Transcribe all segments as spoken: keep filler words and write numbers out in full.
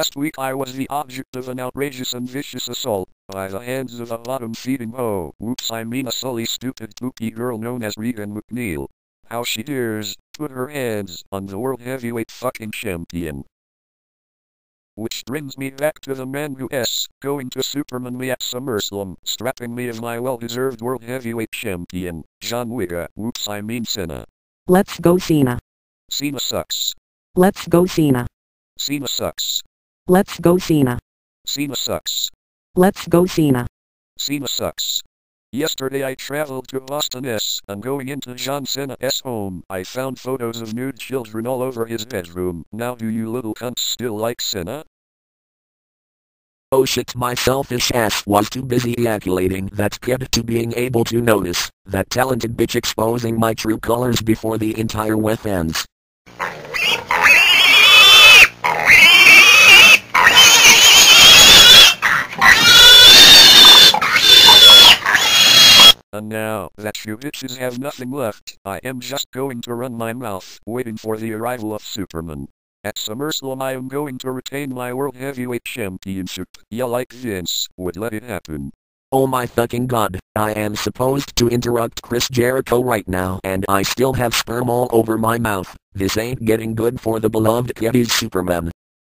Last week I was the object of an outrageous and vicious assault by the hands of a bottom-feeding hoe. Whoops, I mean a sully, stupid, poopy girl known as Regan McNeil. How she dares put her hands on the world heavyweight fucking champion. Which brings me back to the man who s going to Superman me at SummerSlam, strapping me as my well-deserved world heavyweight champion, John Wicca. Whoops, I mean Cena. Let's go Cena. Cena sucks. Let's go Cena. Cena sucks. Let's go Cena. Cena sucks. Let's go Cena. Cena sucks. Yesterday I traveled to Boston S, and going into John Cena's home, I found photos of nude children all over his bedroom. Now do you little cunts still like Cena? Oh shit, my selfish ass was too busy ejaculating that kid to being able to notice that talented bitch exposing my true colors before the entire web fans. And now that you bitches have nothing left, I am just going to run my mouth, waiting for the arrival of Superman. At SummerSlam I am going to retain my World Heavyweight Championship. Yeah, like Vince would let it happen. Oh my fucking god, I am supposed to interrupt Chris Jericho right now and I still have sperm all over my mouth. This ain't getting good for the beloved kitty's Superman.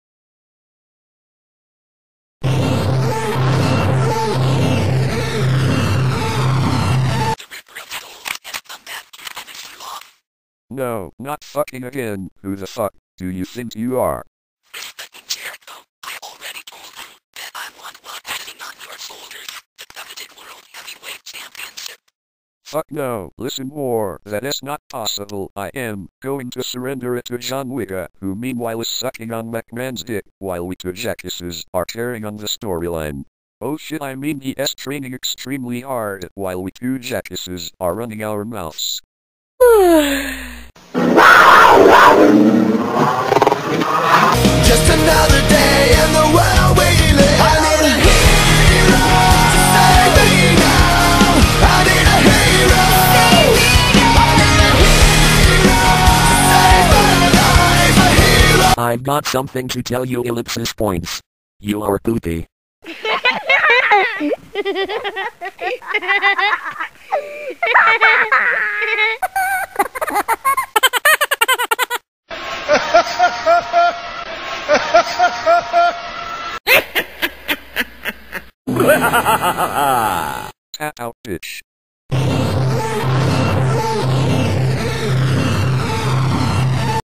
No, not fucking again. Who the fuck do you think you are? Jericho, I already told you that I want what hanging on your shoulders, the coveted World Heavyweight Championship. Fuck no, listen more, that is not possible. I am going to surrender it to John Wicca, who meanwhile is sucking on McMahon's dick, while we two jackasses are carrying on the storyline. Oh shit, I mean he is training extremely hard, while we two jackasses are running our mouths. Just another day in the world we live. I need a hero to save me now. I need a hero. I need a hero to save my life. A hero. I've got something to tell you, ellipsis points. You are poopy. Tap out, bitch.